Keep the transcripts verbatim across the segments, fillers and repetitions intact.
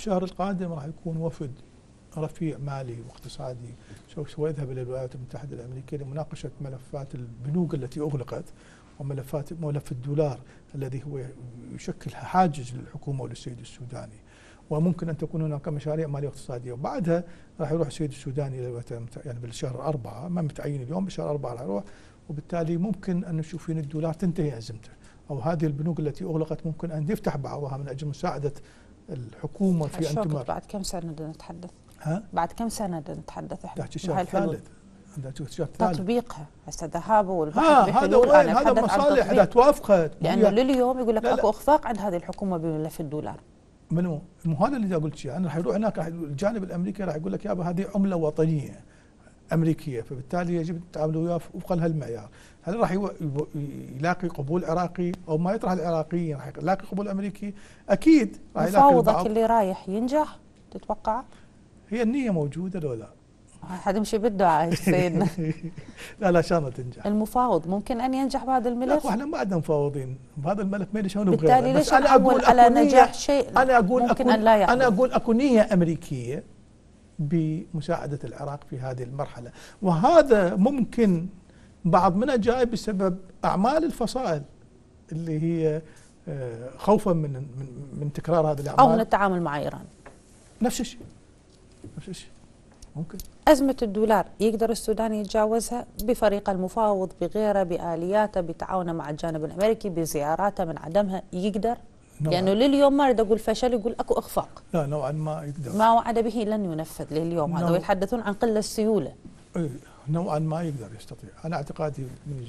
الشهر القادم راح يكون وفد رفيع مالي واقتصادي سوف يذهب الى الولايات المتحده الامريكيه لمناقشه ملفات البنوك التي اغلقت وملفات ملف الدولار الذي هو يشكل حاجز للحكومه وللسيد السوداني، وممكن ان تكون هناك مشاريع ماليه واقتصاديه، وبعدها راح يروح السيد السوداني الى الولايات المتحده يعني بالشهر أربعة، ما متعين اليوم، بالشهر أربعة راح يروح، وبالتالي ممكن ان نشوف ان الدولار تنتهي ازمته، او هذه البنوك التي اغلقت ممكن ان يفتح بعضها من اجل مساعده الحكومه في ان تمر. بعد كم سنه بدنا نتحدث؟ ها؟ بعد كم سنه بدنا نتحدث احنا؟ الشهر الثالث تطبيقها هسه ذهابه والبحث بحلول. هذا وين؟ هذا مصالح اذا توافقت، لانه لليوم يقول لك اكو اخفاق عند هذه الحكومه بملف الدولار. منو؟ مو هذا اللي قلت شيء، انا راح يروح هناك، الجانب الامريكي راح يقول لك يابا هذه عمله وطنيه امريكيه، فبالتالي يجب تتعاملوا وياه وفقا لهالمعيار. هل راح يلاقي قبول عراقي او ما يطرح العراقيين راح يلاقي قبول امريكي؟ اكيد راح يلاقي. مفاوضك اللي رايح ينجح تتوقع؟ هي النية موجودة لو لا؟ حتمشي بالدعاء سيدنا. لا لا شلون تنجح؟ المفاوض ممكن ان ينجح بهذا الملف؟ لا احنا ما عندنا مفاوضين بهذا الملف، ما ادري شلون بغيره. بالتالي ليش نعول على نجاح شيء انا اقول ممكن أكون ان لا يحدث؟ انا اقول اكو نية امريكية بمساعدة العراق في هذه المرحلة، وهذا ممكن بعض منها جاي بسبب اعمال الفصائل اللي هي خوفا من من من تكرار هذه الاعمال او من التعامل مع ايران. نفس الشيء نفس الشيء ممكن. أزمة الدولار يقدر السودان يتجاوزها بفريق المفاوض بغيره بآلياته بتعاونه مع الجانب الأمريكي بزياراته من عدمها يقدر؟ لأنه يعني لليوم ما أريد أقول فشل، يقول أكو إخفاق. لا نوعا ما يقدر. ما وعد به لن ينفذ لليوم هذا، ويتحدثون عن قلة السيولة. اي نوعا ما يقدر يستطيع. أنا اعتقادي من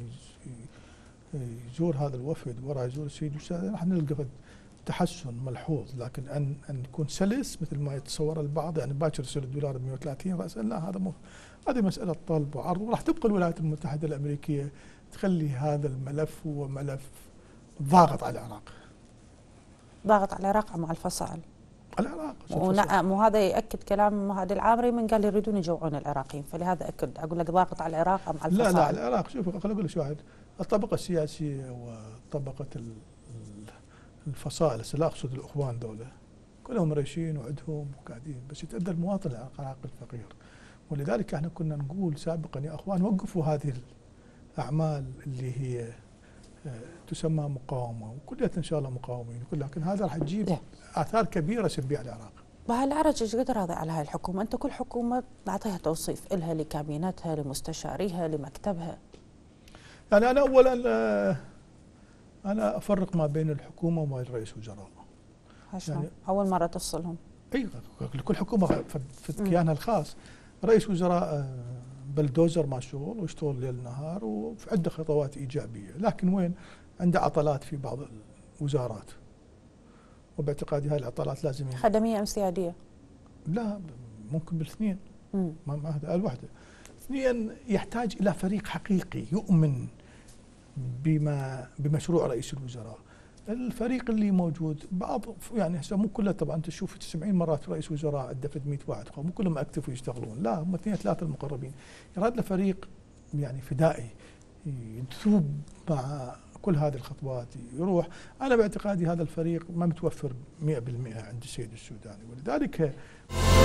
يزور هذا الوفد وراء يزور السيد السوداني راح نلقى تحسن ملحوظ، لكن ان ان يكون سلس مثل ما يتصور البعض، يعني باكر يصير الدولار ب مئة وثلاثين راسا، لا هذا مو، هذه مساله طلب وعرض، وراح تبقى الولايات المتحده الامريكيه تخلي هذا الملف هو ملف ضاغط على العراق. ضاغط على العراق مع الفصائل. العراق ونعم، وهذا ياكد كلام هذا العامري من قال يريدون يجوعون العراقيين، فلهذا اكد اقول لك ضاغط على العراق مع الفصائل. لا لا العراق شوف خليني اقول لك شو واحد، الطبقه السياسيه وطبقه الفصائل، لا اقصد الاخوان دولة كلهم مريشين وعندهم وقاعدين، بس يتأذى المواطن العراقي الفقير. ولذلك احنا كنا نقول سابقا يا اخوان وقفوا هذه الاعمال اللي هي تسمى مقاومه، وكلها ان شاء الله مقاومين، لكن هذا راح تجيب اثار كبيره سلبيه على العراق. بهالعرج ايش قدر راضي على هاي الحكومه؟ انت كل حكومه نعطيها توصيف، الها لكابينتها لمستشاريها لمكتبها. يعني انا اولا أنا أفرق ما بين الحكومة وما بين رئيس وزراء. يعني أول مرة تفصلهم؟ أي لكل حكومة في كيانها الخاص. رئيس وزراء بلدوزر مع شغل ويشتغل ليل نهار وعنده خطوات إيجابية، لكن وين عنده عطلات في بعض الوزارات، وباعتقادي هاي العطلات لازم خدمية أم سيادية؟ لا ممكن بالاثنين، ما ما هذا الوحدة. اثنين يحتاج إلى فريق حقيقي يؤمن بما بمشروع رئيس الوزراء. الفريق اللي موجود بعض يعني هسه مو كله طبعا، انت تشوف سبعين مرات رئيس وزراء عنده مئة واحد، مو كلهم اكتفوا يشتغلون، لا هم اثنين ثلاثه المقربين. يراد له فريق يعني فدائي يثوب مع كل هذه الخطوات يروح. انا باعتقادي هذا الفريق ما متوفر مئة بالمئة عند السيد السوداني، ولذلك